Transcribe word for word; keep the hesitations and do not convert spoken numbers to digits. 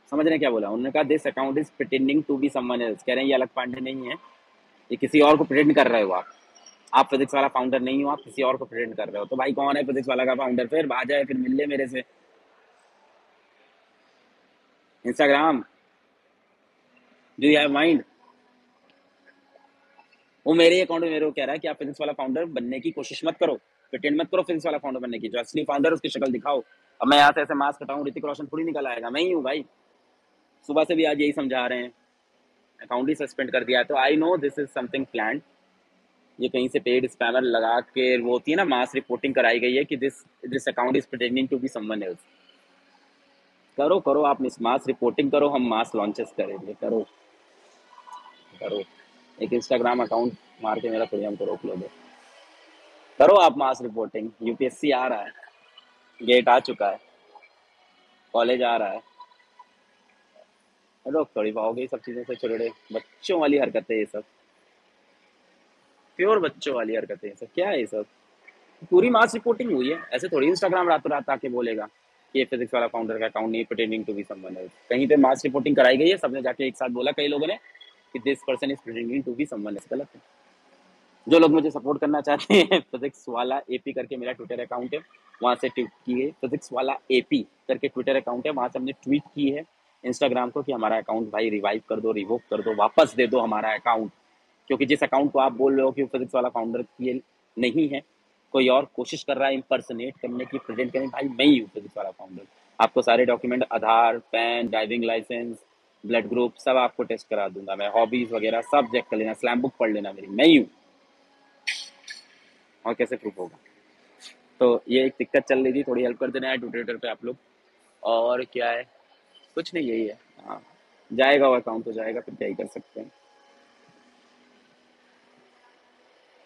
समझ रहे हैं क्या बोला उन्होंने? कहा this account is pretending to be someone else. कह रहे हैं ये अलग पांडे नहीं है, ये किसी और को प्रिटेंड कर रहे हो आप। आप फिजिक्स वाला फाउंडर नहीं हो, आप किसी और को प्रिटेंड कर रहे हो। तो भाई कौन है फिजिक्स वाला का फाउंडर? फिर आ जाए, फिर मिल ले मेरे से। Instagram, do you have mind? वो मेरे अकाउंट में मेरे को कह रहा है कि आप फिजिक्स वाला फाउंडर बनने की कोशिश मत करो, प्रिटेंड मत करो फिजिक्स वाला फाउंडर बनने की। जो असली फाउंडर उसकी शक्ल दिखाओ। अब मैं यहाँ से ऐसे मास्क हटाऊं, ऋतिक रोशन थोड़ी निकल आएगा, मैं ही हूँ भाई। सुबह से भी आज यही समझा रहे हैं, अकाउंट ही सस्पेंड कर दिया है। तो I know this is something plan. ये कहीं से पेड स्पैमर लगा के वो होती है ना, मास रिपोर्टिंग कराई गई है कि this this account is pretending to be someone else. करो करो आप मास रिपोर्टिंग करो, हम मास लॉन्चेस करेंगे। करो करो, एक इंस्टाग्राम अकाउंट मार के मेरा थोड़ी हमको रोक लोगे। करो आप मास रिपोर्टिंग। यूपीएससी आ रहा है, गेट आ चुका है, कॉलेज आ रहा है, रोक थोड़ी पाओगे ये सब चीजों से। छोटे बच्चों वाली हरकतें ये सब, प्योर बच्चों वाली हरकतें ये सब। क्या है ये सब? पूरी मास रिपोर्टिंग हुई है, ऐसे थोड़ी इंस्टाग्राम रातों रात आके बोलेगा कि ये फिजिक्स वाला फाउंडर का अकाउंट नहीं pretending to be someone else. कहीं पे मास रिपोर्टिंग कराई गई है, सबने जाके एक साथ बोला, कई लोगों ने, कि this person is pretending to be someone else. गलत है। जो लोग मुझे सपोर्ट करना चाहते हैं, फिजिक्स वाला एपी करके मेरा ट्विटर अकाउंट है, वहां से ट्वीट किए। फिजिक्स वाला एपी करके ट्विटर अकाउंट है, वहां से हमने ट्वीट की है इंस्टाग्राम को कि हमारा अकाउंट भाई रिवाइव कर दो, रिवोक कर दो, वापस दे दो हमारा अकाउंट। क्योंकि जिस अकाउंट को आप बोल रहे हो कि फिजिक्स वाला फाउंडर ये नहीं है, कोई और कोशिश कर रहा है इम्पर्सनेट करने की, प्रेजेंट करने, भाई मैं ही हूँ फिजिक्स वाला फाउंडर। आपको सारे document, Aadhaar, PAN, driving licence, blood group सब आपको टेस्ट करा दूंगा मैं, हॉबीज वगैरह सब चेक कर लेना, स्लैम बुक पढ़ लेना मेरी, मैं ही हूँ। और कैसे प्रूफ होगा? तो ये एक दिक्कत चल रही थी, थोड़ी हेल्प कर देना है ट्विटर पे आप लोग। और क्या है, कुछ नहीं, यही है। हाँ, जाएगा वो अकाउंट तो जाएगा, फिर क्या ही कर सकते हैं।